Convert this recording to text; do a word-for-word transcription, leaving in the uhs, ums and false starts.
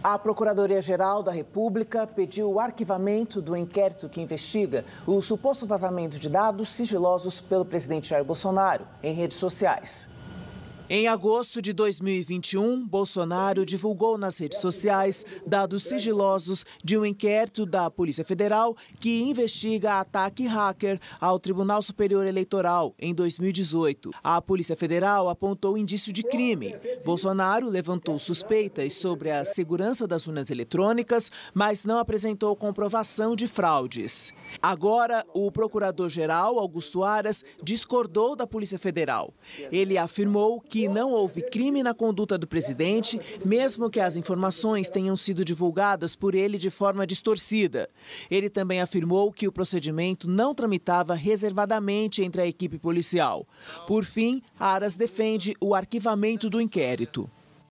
A Procuradoria-Geral da República pediu o arquivamento do inquérito que investiga o suposto vazamento de dados sigilosos pelo presidente Jair Bolsonaro em redes sociais. Em agosto de dois mil e vinte e um, Bolsonaro divulgou nas redes sociais dados sigilosos de um inquérito da Polícia Federal que investiga ataque hacker ao Tribunal Superior Eleitoral em dois mil e dezoito. A Polícia Federal apontou indício de crime. Bolsonaro levantou suspeitas sobre a segurança das urnas eletrônicas, mas não apresentou comprovação de fraudes. Agora, o procurador-geral, Augusto Aras, discordou da Polícia Federal. Ele afirmou que não houve crime na conduta do presidente, mesmo que as informações tenham sido divulgadas por ele de forma distorcida. Ele também afirmou que o procedimento não tramitava reservadamente entre a equipe policial. Por fim, Aras defende o arquivamento do inquérito.